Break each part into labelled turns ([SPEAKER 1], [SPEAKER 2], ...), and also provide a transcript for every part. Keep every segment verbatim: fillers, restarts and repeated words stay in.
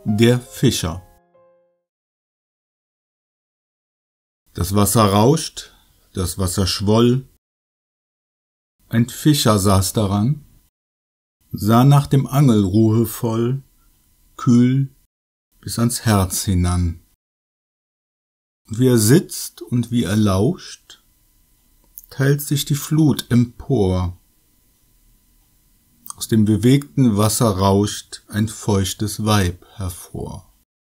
[SPEAKER 1] Der Fischer. Das Wasser rauscht, das Wasser schwoll. Ein Fischer saß daran, sah nach dem Angel ruhevoll, kühl bis ans Herz hinan. Und wie er sitzt und wie er lauscht, teilt sich die Flut empor. Aus dem bewegten Wasser rauscht ein feuchtes Weib hervor.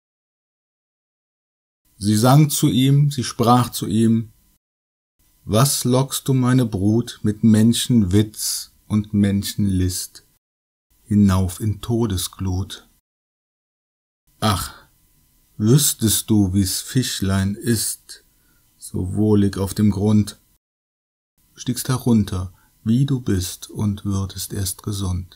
[SPEAKER 1] Sie sang zu ihm, sie sprach zu ihm: Was lockst du meine Brut mit Menschenwitz und Menschenlist hinauf in Todesglut? Ach, wüsstest du, wie's Fischlein ist, so wohlig auf dem Grund, stiegst herunter, wie du bist, und würdest erst gesund.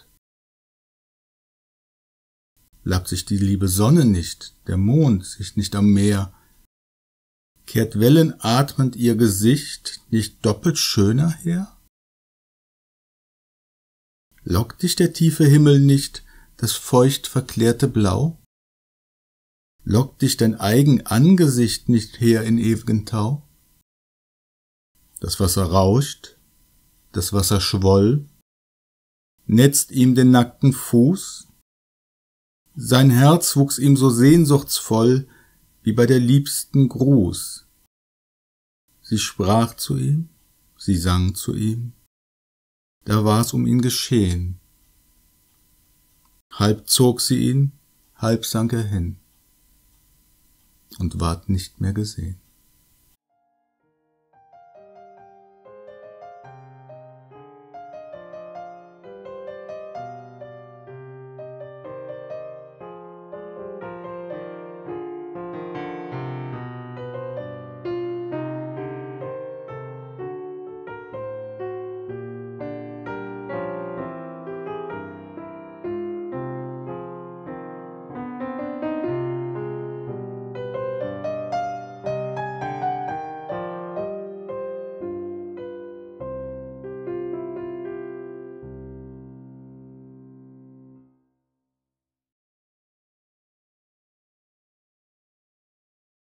[SPEAKER 1] Labt sich die liebe Sonne nicht, der Mond sich nicht am Meer, kehrt wellenatmend ihr Gesicht nicht doppelt schöner her? Lockt dich der tiefe Himmel nicht, das feucht verklärte Blau? Lockt dich dein eigen Angesicht nicht her in ewigen Tau? Das Wasser rauscht, das Wasser schwoll, netzt ihm den nackten Fuß, sein Herz wuchs ihm so sehnsuchtsvoll wie bei der liebsten Gruß. Sie sprach zu ihm, sie sang zu ihm, da war's um ihn geschehen. Halb zog sie ihn, halb sank er hin und ward nicht mehr gesehen.